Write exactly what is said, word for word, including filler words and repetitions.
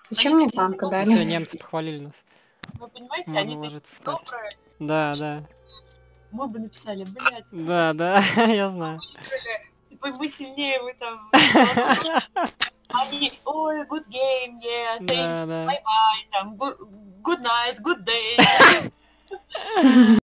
Зачем мне танка Все, дали? немцы похвалили нас. Вы понимаете, Можно они ложиться такие спать. добрые. Да, да. Мы бы написали, блядь. Да, да, я знаю. Типа мы сильнее, вы там. Они, ой, good game, yeah, thank Да, you, да. bye bye, там, good night, good day.